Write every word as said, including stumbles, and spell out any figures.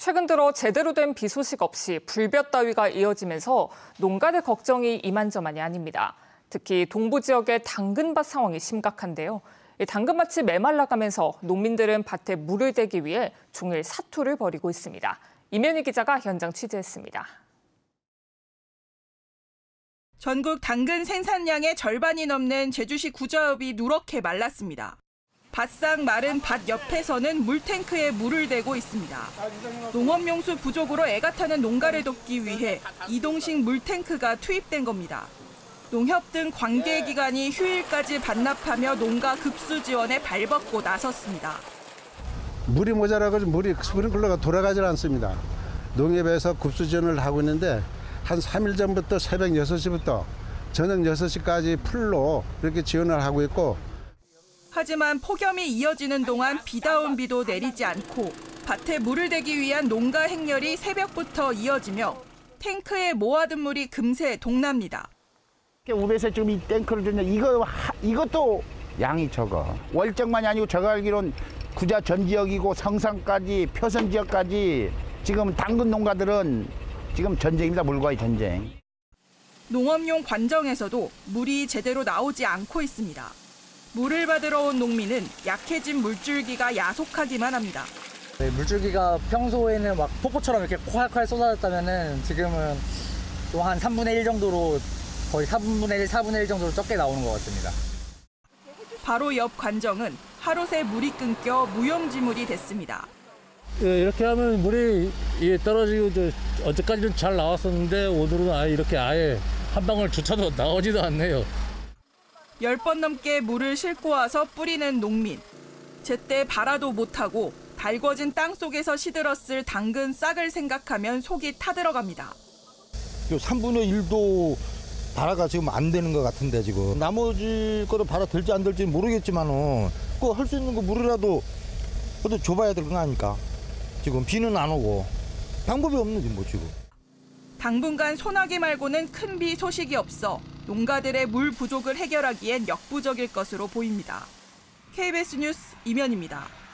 최근 들어 제대로 된 비 소식 없이 불볕 더위가 이어지면서 농가들 걱정이 이만저만이 아닙니다. 특히 동부 지역의 당근밭 상황이 심각한데요. 당근밭이 메말라가면서 농민들은 밭에 물을 대기 위해 종일 사투를 벌이고 있습니다. 이면희 기자가 현장 취재했습니다. 전국 당근 생산량의 절반이 넘는 제주시 구좌읍이 누렇게 말랐습니다. 바싹 마른 밭 옆에서는 물탱크에 물을 대고 있습니다. 농업용수 부족으로 애가 타는 농가를 돕기 위해 이동식 물탱크가 투입된 겁니다. 농협 등 관계기관이 휴일까지 반납하며 농가 급수 지원에 발벗고 나섰습니다. 물이 모자라서 물이 스프링클러가 돌아가질 않습니다. 농협에서 급수 지원을 하고 있는데 한 삼 일 전부터 새벽 여섯 시부터 저녁 여섯 시까지 풀로 이렇게 지원을 하고 있고, 하지만 폭염이 이어지는 동안 비다운 비도 내리지 않고 밭에 물을 대기 위한 농가 행렬이 새벽부터 이어지며 탱크에 모아둔 물이 금세 동납니다. 우베에서 지금 이 탱크를 줬냐, 이거 이것도 양이 적어. 월정만이 아니고 제가 알기로는 구좌 전 지역이고 성산까지 표선 지역까지 지금 당근 농가들은 지금 전쟁입니다. 물과의 전쟁. 농업용 관정에서도 물이 제대로 나오지 않고 있습니다. 물을 받으러 온 농민은 약해진 물줄기가 야속하기만 합니다. 네, 물줄기가 평소에는 막 폭포처럼 이렇게 콸콸 쏟아졌다면은 지금은 또 한 삼분의 일 정도로, 거의 사분의 일, 사분의 일 정도로 적게 나오는 것 같습니다. 바로 옆 관정은 하루 새 물이 끊겨 무용지물이 됐습니다. 예, 이렇게 하면 물이 떨어지고 어제까지는 잘 나왔었는데 오늘은 아예 이렇게 아예 한 방울조차도 나오지도 않네요. 열 번 넘게 물을 싣고 와서 뿌리는 농민. 제때 발아도 못하고 달궈진 땅 속에서 시들었을 당근 싹을 생각하면 속이 타들어갑니다. 삼분의 일도 발화가 지금 안 되는 것 같은데, 지금 나머지 거로 발화 될지 안 될지는 모르겠지만은 그 할 수 있는 거 물이라도 그래도 줘봐야 될 거 아닙니까? 지금 비는 안 오고 방법이 없는지 뭐 지금. 당분간 소나기 말고는 큰 비 소식이 없어 농가들의 물 부족을 해결하기엔 역부족일 것으로 보입니다. 케이비에스 뉴스 이면입니다.